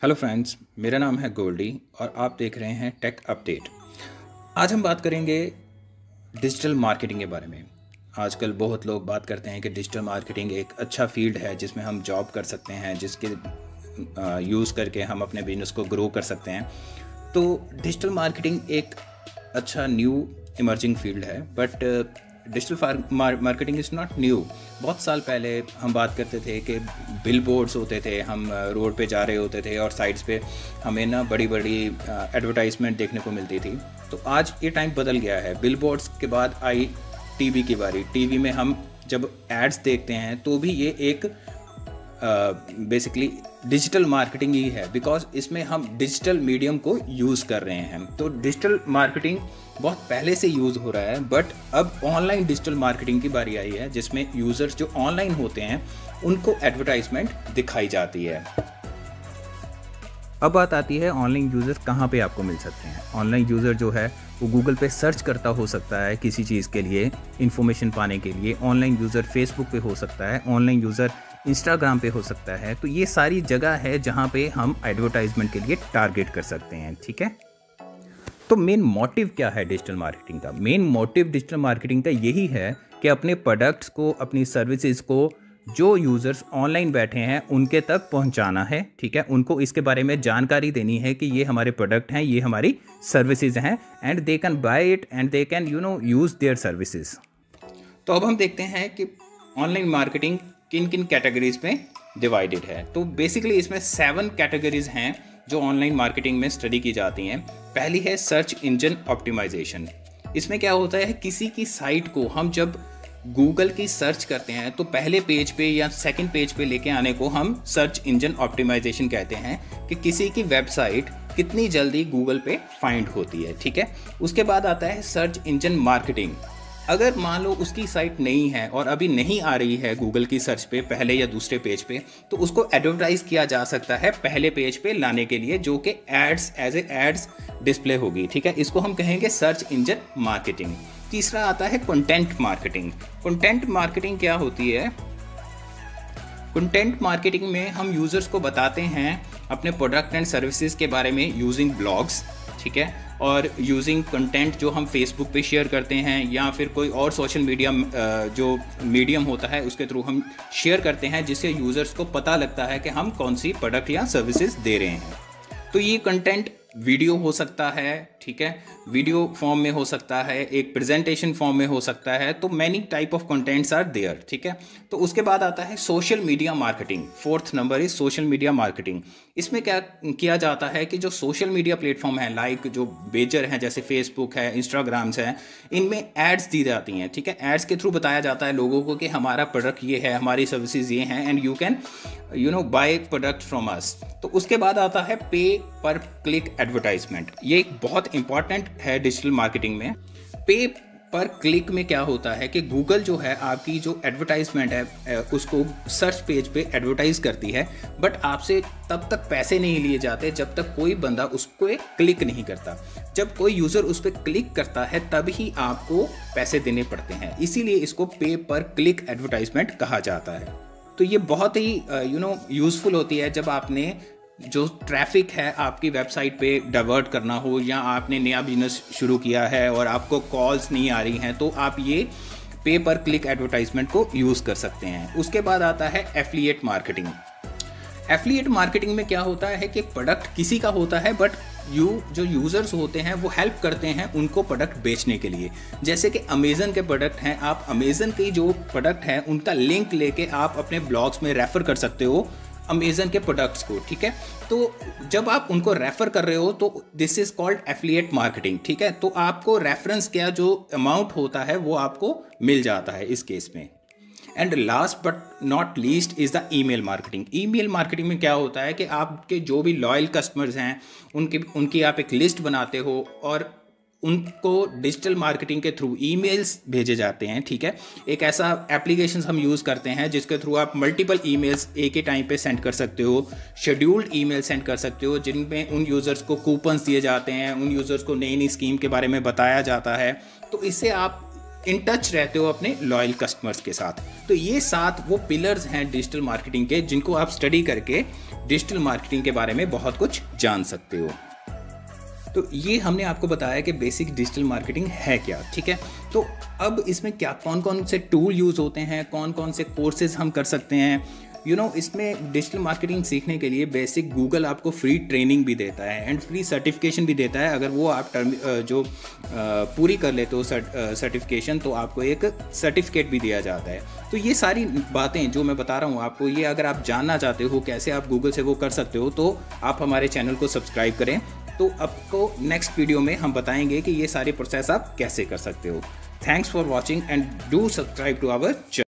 Hello friends, मेरा नाम है गोल्डी और आप देख रहे हैं टेक अपडेट। आज हम बात करेंगे डिजिटल मार्केटिंग के बारे में। आजकल बहुत लोग बात करते हैं कि डिजिटल मार्केटिंग एक अच्छा फील्ड है जिसमें हम जॉब कर सकते हैं, जिसके यूज़ करके हम अपने बिजनेस को ग्रो कर सकते हैं। तो डिजिटल मार्केटिंग एक अच्छा न्यू इमर्जिंग फील्ड है, but digital marketing is not new. बहुत साल पहले हम बात करते थे कि बिल बोर्ड्स होते थे, हम रोड पे जा रहे होते थे और साइड्स पे हमें ना बड़ी बड़ी एडवर्टाइजमेंट देखने को मिलती थी। तो आज ये टाइम बदल गया है। बिल बोर्ड्स के बाद आई टीवी की बारी। टीवी में हम जब एड्स देखते हैं तो भी ये एक बेसिकली डिजिटल मार्केटिंग ही है, बिकॉज इसमें हम डिजिटल मीडियम को यूज़ कर रहे हैं। तो डिजिटल मार्केटिंग बहुत पहले से यूज़ हो रहा है, बट अब ऑनलाइन डिजिटल मार्केटिंग की बारी आई है, जिसमें यूज़र्स जो ऑनलाइन होते हैं उनको एडवर्टाइजमेंट दिखाई जाती है। अब बात आती है ऑनलाइन यूज़र कहाँ पे आपको मिल सकते हैं। ऑनलाइन यूज़र जो है वो गूगल पे सर्च करता हो सकता है किसी चीज़ के लिए, इन्फॉर्मेशन पाने के लिए। ऑनलाइन यूज़र फेसबुक पे हो सकता है, ऑनलाइन यूज़र इंस्टाग्राम पे हो सकता है। तो ये सारी जगह है जहाँ पे हम एडवर्टाइजमेंट के लिए टारगेट कर सकते हैं। ठीक है, तो मेन मोटिव क्या है डिजिटल मार्केटिंग का? मेन मोटिव डिजिटल मार्केटिंग का यही है कि अपने प्रोडक्ट्स को, अपनी सर्विसेज को जो यूज़र्स ऑनलाइन बैठे हैं उनके तक पहुंचाना है। ठीक है, उनको इसके बारे में जानकारी देनी है कि ये हमारे प्रोडक्ट हैं, ये हमारी सर्विसेज हैं, and they can buy it and they can use their services. तो अब हम देखते हैं कि ऑनलाइन मार्केटिंग किन किन कैटेगरीज में डिवाइडेड है। तो बेसिकली इसमें 7 कैटेगरीज हैं जो ऑनलाइन मार्केटिंग में स्टडी की जाती हैं। पहली है सर्च इंजन ऑप्टिमाइजेशन। इसमें क्या होता है, किसी की साइट को हम जब गूगल की सर्च करते हैं तो पहले पेज पे या सेकंड पेज पे लेके आने को हम सर्च इंजन ऑप्टिमाइजेशन कहते हैं, कि किसी की वेबसाइट कितनी जल्दी गूगल पे फाइंड होती है। ठीक है, उसके बाद आता है सर्च इंजन मार्केटिंग। अगर मान लो उसकी साइट नहीं है और अभी नहीं आ रही है गूगल की सर्च पे पहले या दूसरे पेज पे, तो उसको एडवर्टाइज किया जा सकता है पहले पेज पे लाने के लिए, जो कि ads as a ads display होगी। ठीक है, इसको हम कहेंगे सर्च इंजन मार्केटिंग। तीसरा आता है कंटेंट मार्केटिंग। कंटेंट मार्केटिंग क्या होती है? कंटेंट मार्केटिंग में हम यूजर्स को बताते हैं अपने प्रोडक्ट एंड सर्विसेज के बारे में यूजिंग ब्लॉग्स। ठीक है, और यूजिंग कंटेंट जो हम फेसबुक पे शेयर करते हैं या फिर कोई और सोशल मीडिया जो मीडियम होता है उसके थ्रू हम शेयर करते हैं, जिससे यूज़र्स को पता लगता है कि हम कौन सी प्रोडक्ट या सर्विसेज दे रहे हैं। तो ये कंटेंट वीडियो हो सकता है, ठीक है, वीडियो फॉर्म में हो सकता है, एक प्रेजेंटेशन फॉर्म में हो सकता है। तो many type of contents are there. ठीक है, तो उसके बाद आता है social media marketing. 4th number is social media marketing. इसमें क्या किया जाता है कि जो सोशल मीडिया प्लेटफॉर्म है, लाइक जो मेजर हैं जैसे फेसबुक है, इंस्टाग्राम्स है, इनमें एड्स दी जाती हैं। ठीक है, एड्स के थ्रू बताया जाता है लोगों को कि हमारा प्रोडक्ट ये है, हमारी सर्विसेज ये हैं, and you can buy product from us. तो उसके बाद आता है पे पर क्लिक एडवर्टाइजमेंट। ये एक बहुत इंपॉर्टेंट है डिजिटल मार्केटिंग में। पे पर क्लिक में क्या होता है कि गूगल जो है आपकी जो एडवर्टाइजमेंट है उसको सर्च पेज पे एडवर्टाइज करती है, बट आपसे तब तक पैसे नहीं लिए जाते जब तक कोई बंदा उस पर क्लिक नहीं करता। जब कोई यूज़र उस पर क्लिक करता है तब ही आपको पैसे देने पड़ते हैं, इसीलिए इसको पे पर क्लिक एडवर्टाइजमेंट कहा जाता है। तो ये बहुत ही यूज़फुल होती है जब आपने जो ट्रैफिक है आपकी वेबसाइट पे डाइवर्ट करना हो, या आपने नया बिजनेस शुरू किया है और आपको कॉल्स नहीं आ रही हैं, तो आप ये पे पर क्लिक एडवर्टाइजमेंट को यूज़ कर सकते हैं। उसके बाद आता है एफिलिएट मार्केटिंग। एफिलिएट मार्केटिंग में क्या होता है कि प्रोडक्ट किसी का होता है, बट जो यूज़र्स होते हैं वो हेल्प करते हैं उनको प्रोडक्ट बेचने के लिए। जैसे कि अमेज़न के प्रोडक्ट हैं, आप अमेज़न के जो प्रोडक्ट हैं उनका लिंक लेके आप अपने ब्लॉग्स में रेफ़र कर सकते हो अमेज़न के प्रोडक्ट्स को। ठीक है, तो जब आप उनको रेफ़र कर रहे हो तो this is called affiliate marketing. ठीक है, तो आपको रेफरेंस क्या जो अमाउंट होता है वो आपको मिल जाता है इस केस में। And last but not least is the email marketing. Email marketing में क्या होता है कि आपके जो भी लॉयल कस्टमर्स हैं उनकी आप एक लिस्ट बनाते हो और उनको डिजिटल मार्केटिंग के थ्रू ईमेल्स भेजे जाते हैं। ठीक है, एक ऐसा एप्लीकेशन हम यूज़ करते हैं जिसके थ्रू आप मल्टीपल ईमेल्स एक ही टाइम पे सेंड कर सकते हो, शेड्यूल्ड ईमेल सेंड कर सकते हो, जिनमें उन यूज़र्स को कूपन्स दिए जाते हैं, उन यूज़र्स को नई नई स्कीम के बारे में बताया जाता है। तो इससे आप इन टच रहते हो अपने लॉयल कस्टमर्स के साथ। तो ये 7 वो पिलर्स हैं डिजिटल मार्केटिंग के, जिनको आप स्टडी करके डिजिटल मार्केटिंग के बारे में बहुत कुछ जान सकते हो। तो ये हमने आपको बताया कि बेसिक डिजिटल मार्केटिंग है क्या, ठीक है। तो अब इसमें क्या कौन कौन से टूल यूज़ होते हैं, कौन कौन से कोर्सेज हम कर सकते हैं, इसमें डिजिटल मार्केटिंग सीखने के लिए बेसिक गूगल आपको फ्री ट्रेनिंग भी देता है एंड फ्री सर्टिफिकेशन भी देता है। अगर वो आप पूरी कर लेते हो सर्टिफिकेशन, तो आपको एक सर्टिफिकेट भी दिया जाता है। तो ये सारी बातें जो मैं बता रहा हूँ आपको, ये अगर आप जानना चाहते हो कैसे आप गूगल से वो कर सकते हो, तो आप हमारे चैनल को सब्सक्राइब करें। तो आपको नेक्स्ट वीडियो में हम बताएंगे कि ये सारे प्रोसेस आप कैसे कर सकते हो। Thanks for watching and do subscribe to our channel.